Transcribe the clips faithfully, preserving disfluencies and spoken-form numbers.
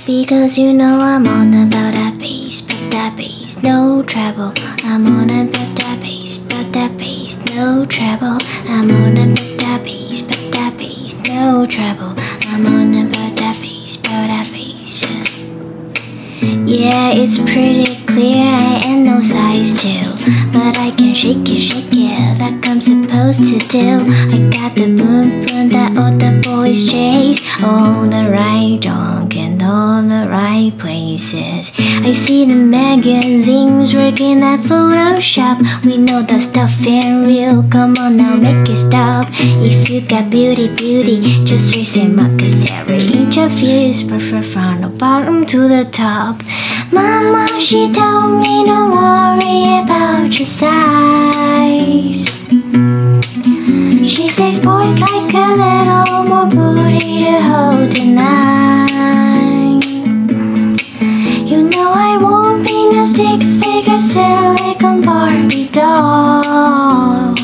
Because you know I'm on about that bass, but that bass, no trouble. I'm on about that bass, but that bass, no trouble. I'm on about that bass, but that bass, no trouble. I'm on about that bass, but that bass. Yeah, it's pretty clear I ain't no size two, but I can shake it, shake it like I'm supposed to do. I got the boom boom that all the boys chase, all the right junk and all the right places. I see the magazines working at Photoshop. We know that stuff ain't real, come on now make it stop. If you got beauty, beauty, just raise them up, cause every inch of you is perfect from the bottom to the top. Mama, she told me don't worry about your size. She says boys like a little more booty to hold tonight. You know I won't be no stick figure silicone Barbie doll.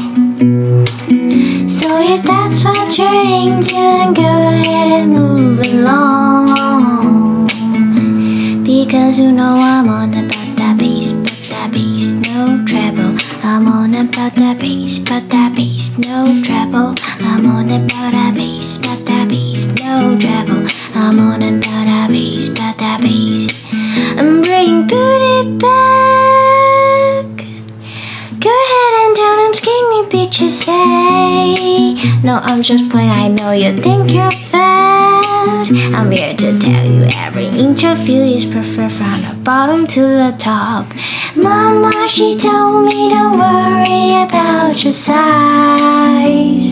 So if that's what you're into, then go ahead and move along. Because you know I'm on about that bass, but that bass, no treble. I'm on about that bass, but that bass, no treble. I'm on about that bass, but that bass, no treble. I'm on about that bass, but that bass. I'm bringing booty back. Go ahead and tell them skinny bitches, hey. No, I'm just playing, I know you think you're fat. I'm here to tell you every inch of you is perfect from the bottom to the top. Mama, she told me don't worry about your size.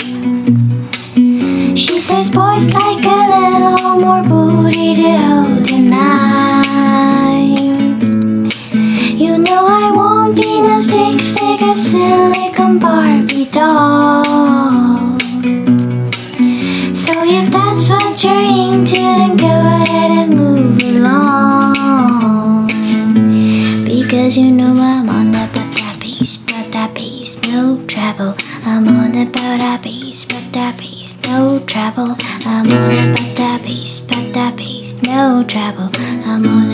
She says boys like a little more booty to hold tonight. You know I won't be no stick figure silicone Barbie doll. So if that's what you're into, then go ahead and move along. Because you know I'm on about that bass, but that bass, no trouble. I'm on about that bass, but that bass, no trouble. I'm on about that bass, but that bass, no trouble. I'm on